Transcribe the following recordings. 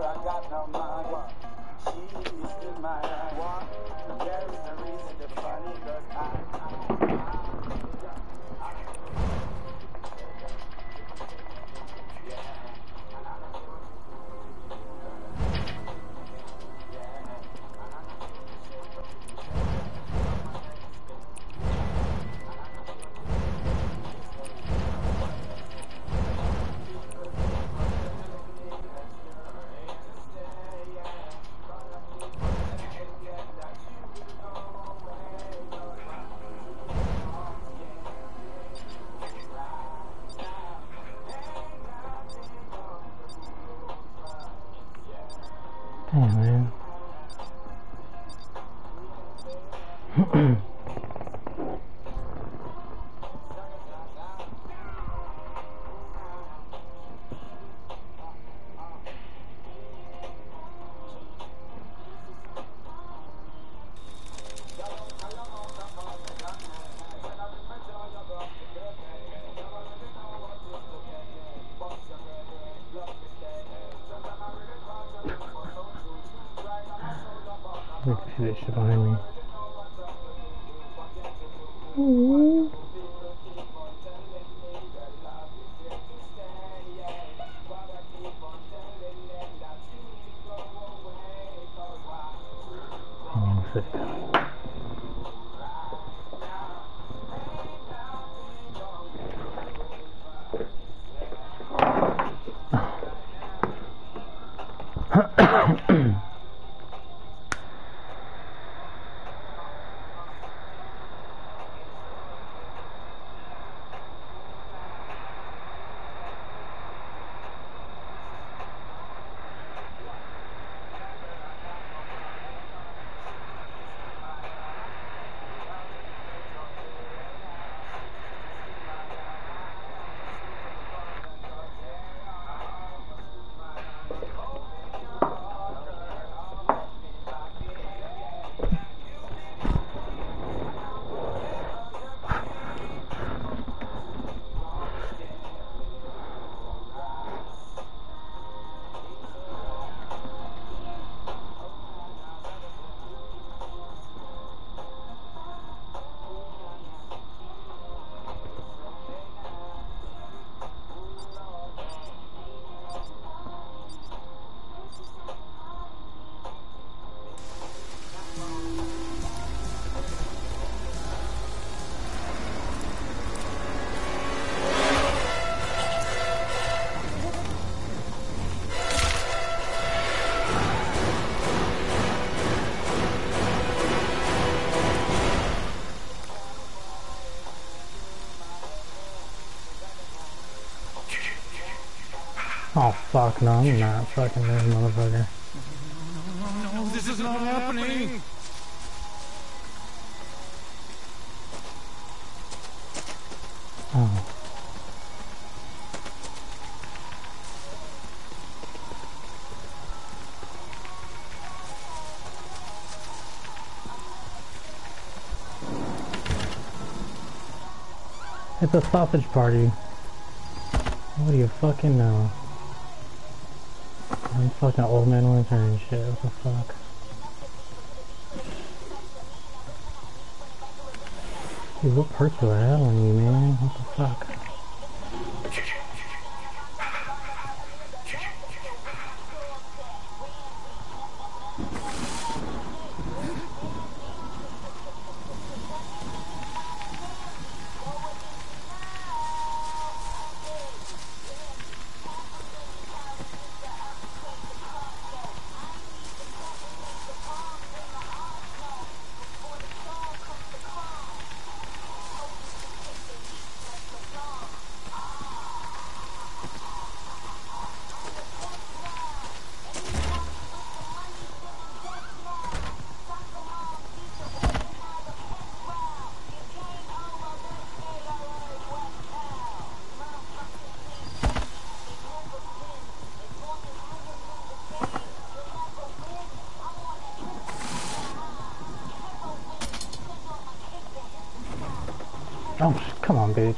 Damn, man. I can see that shit behind me. Hang on a sec. Oh fuck no, I'm not fucking this motherfucker. No, this is not happening! Oh. It's a sausage party. What do you fucking know? I'm fucking old man winter and shit, what the fuck? Dude, what perks do I have on you, man? What the fuck? Oh, come on, bitch.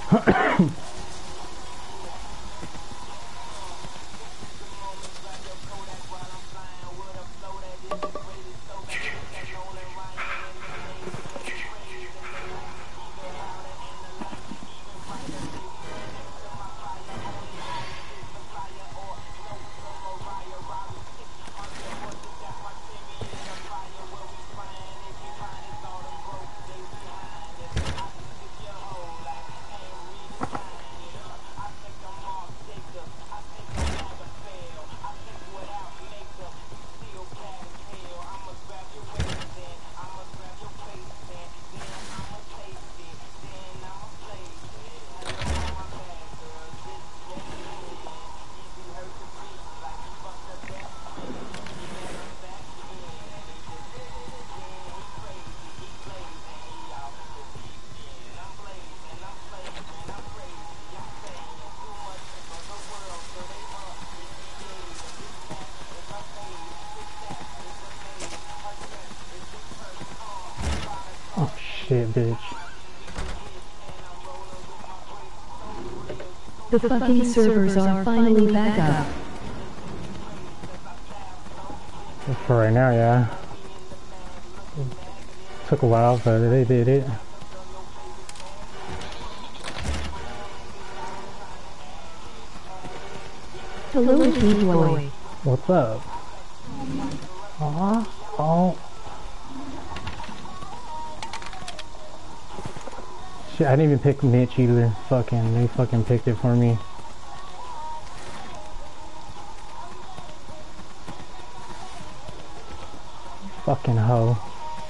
Oh shit, bitch. The fucking servers are finally back up. For right now, yeah. Took a while, but they did it. Hello, King Boy. What's up? Oh. Shit, I didn't even pick Mitch either. They fucking picked it for me. Fucking hoe.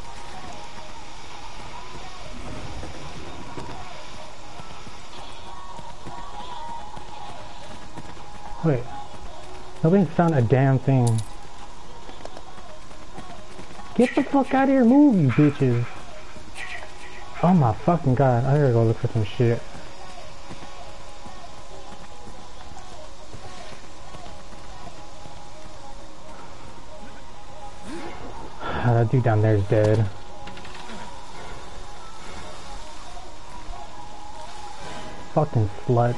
Wait. Nobody found a damn thing. Get the fuck out of here, move, you bitches. Oh my fucking god, I gotta go look for some shit. That dude down there is dead. Fucking slut.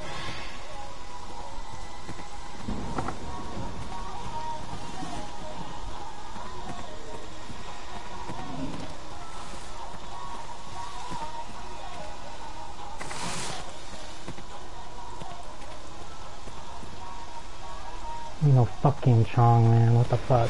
You know, fucking Chong, man. What the fuck?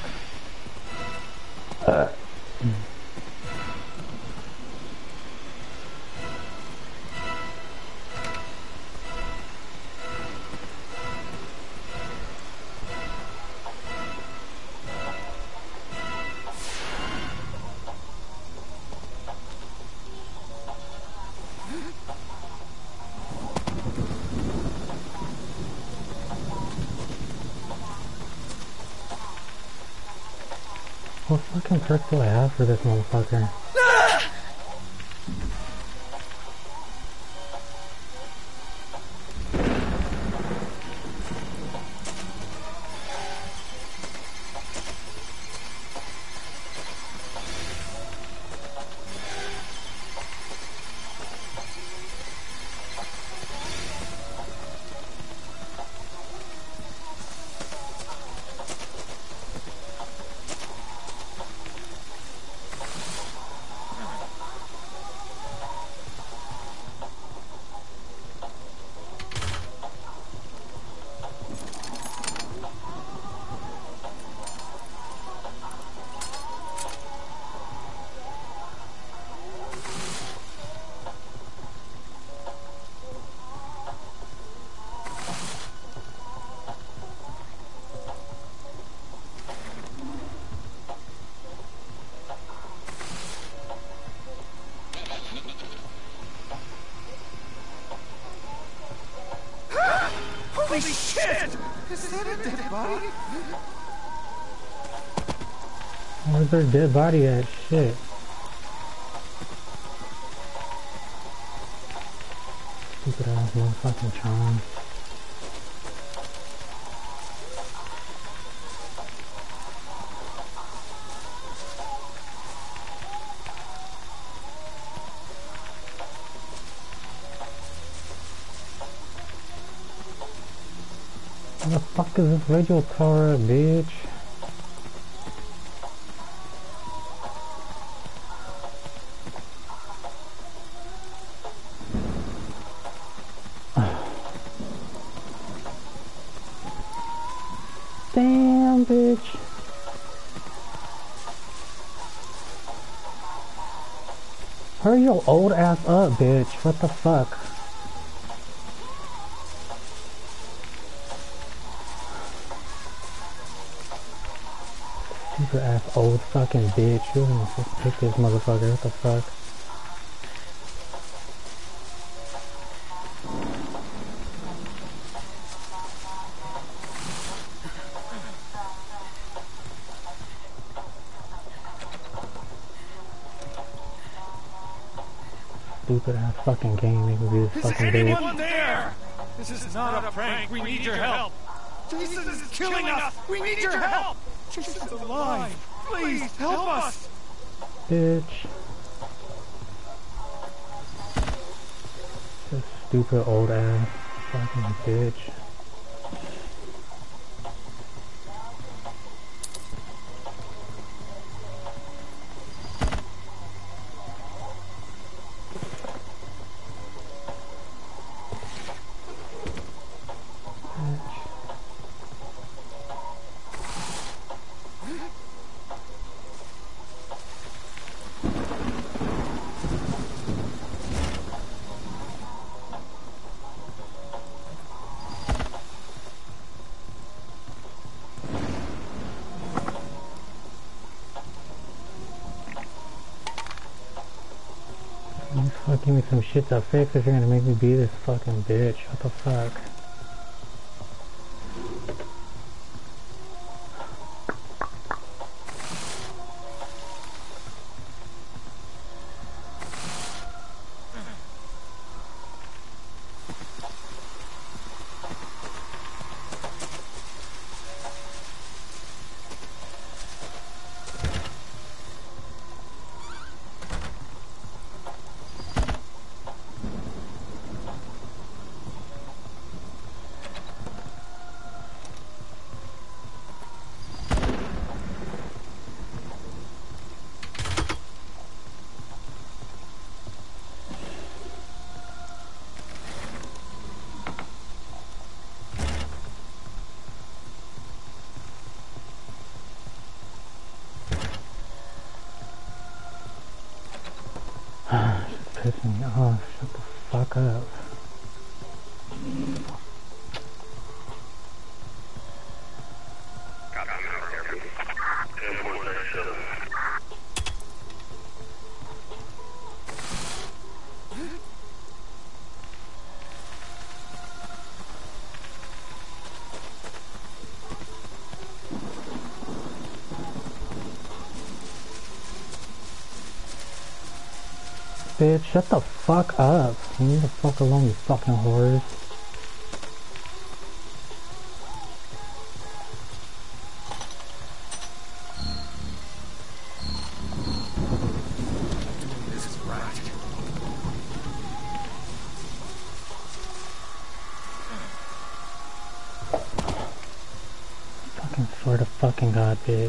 What fucking perk do I have for this motherfucker? Holy shit! Is that a dead body? Where's their dead body at? Shit. Stupid ass motherfucking Chong. What the fuck is this radio tower, bitch? Damn, bitch. Hurry your old ass up, bitch. What the fuck? Stupid ass old fucking bitch. Who's gonna just pick this motherfucker? What the fuck? Stupid ass fucking game making me this fucking bitch. Is anyone there? This is not a prank. We need your help. Jason is killing us. We need your help. Jason's alive. Please help us. Bitch. This stupid old ass fucking bitch. Give me some shit to fix if you're gonna make me be this fucking bitch. What the fuck? Pissing me off. Shut the fuck up. Bitch, shut the fuck up. You need to fuck alone, you fucking whores. This is right. Fucking swear to fucking God, bitch.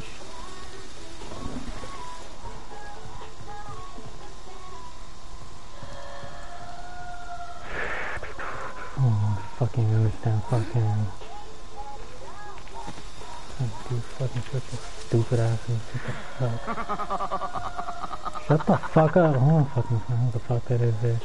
Fucking understand fucking do fucking stupid asses. What the fuck? Shut the fuck up. I don't fucking know what the fuck that is, bitch.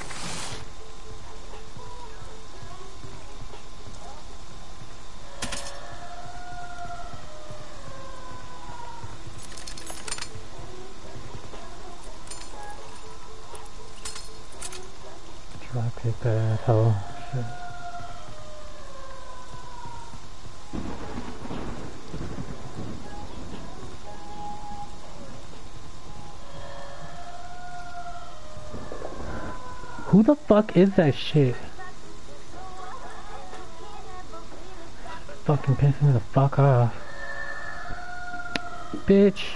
Drop kick that asshole. Shit. Who the fuck is that shit? Fucking pissing me the fuck off. Bitch.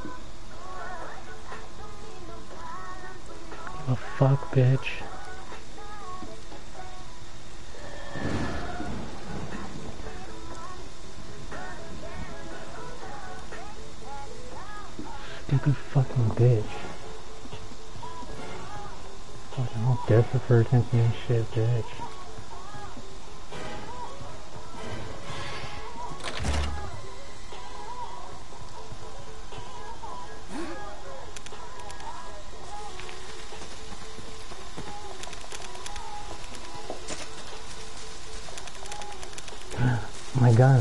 Give a fuck, bitch. I'm desperate for attention and shit, bitch. My gun.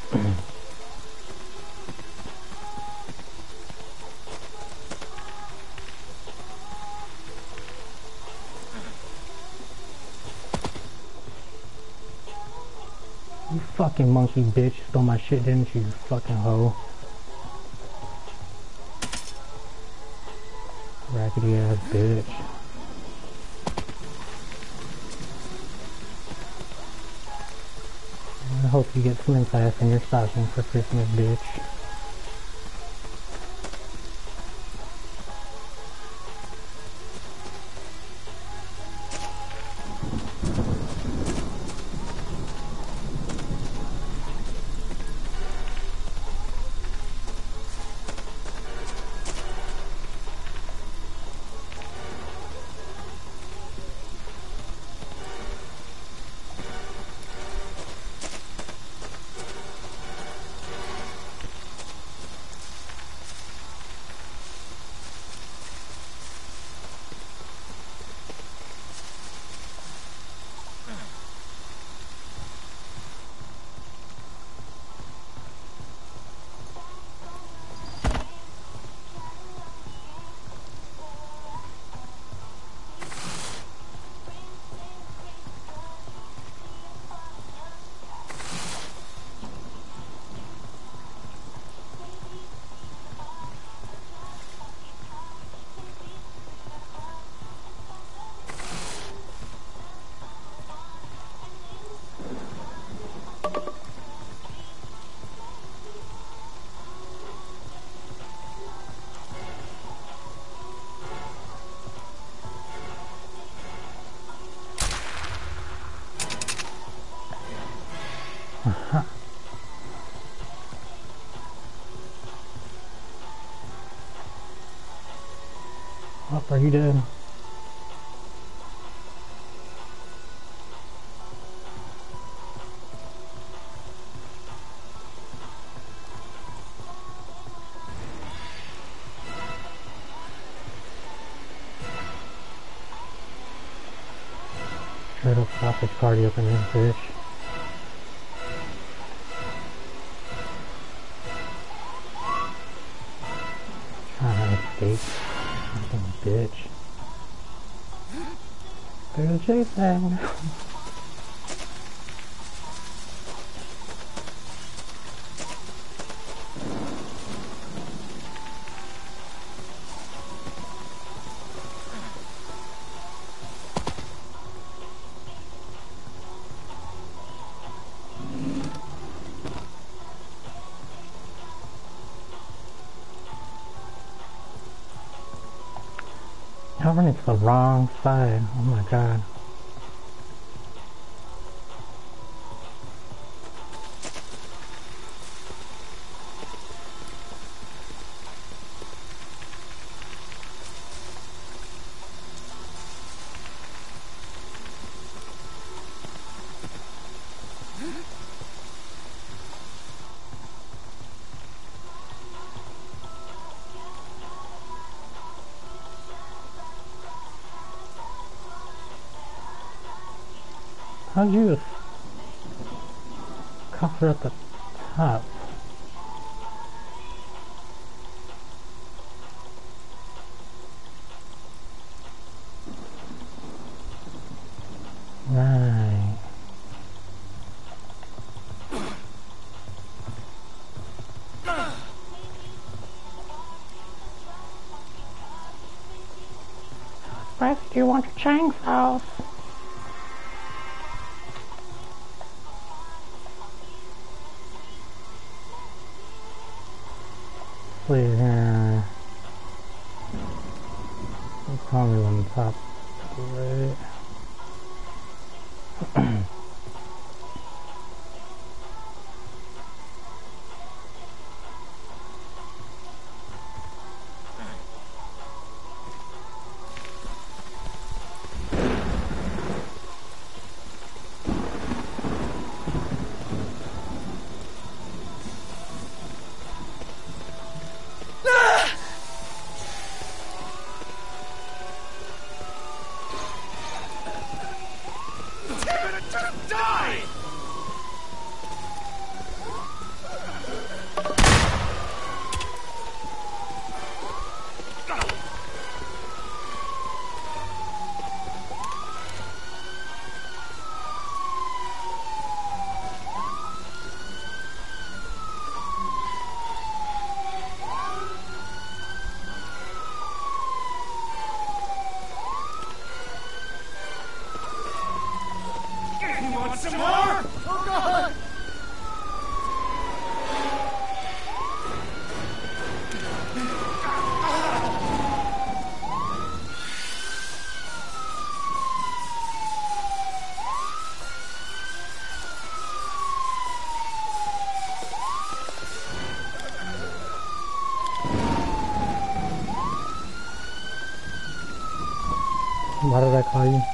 You fucking monkey bitch. Stole my shit, didn't you, you fucking hoe? Raggedy ass bitch. I hope you get Slim Fast in your stocking for Christmas, bitch. Oh, are you dead? Straight up sausage party up in this bitch. Trying to escape. Fucking bitch. There's Jason. Covering it's the wrong side. Oh my god. How'd you cuff her at the top? Right. Spicy, do you want your Chang sauce? Please, here. It's probably on the top right. some more? Oh God! Why did I call you?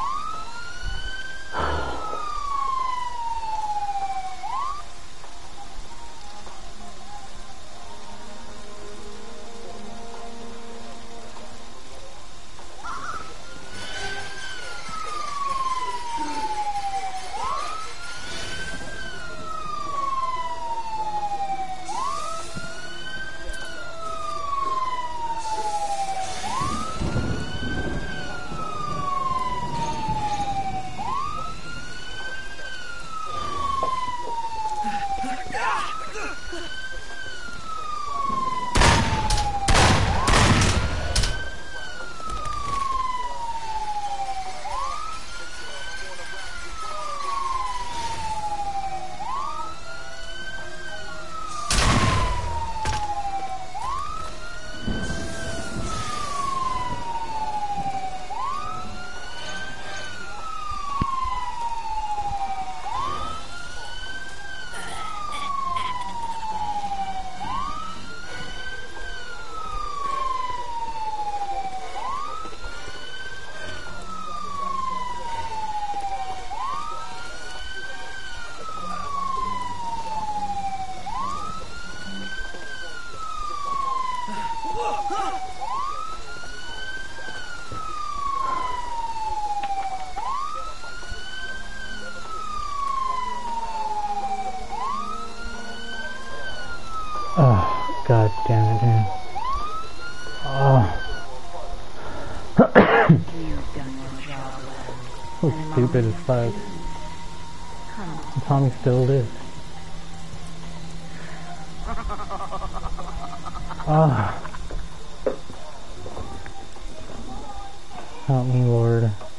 Oh, god damn it, man. Oh. So stupid as fuck. Tommy still lives. Oh. Help me, Lord.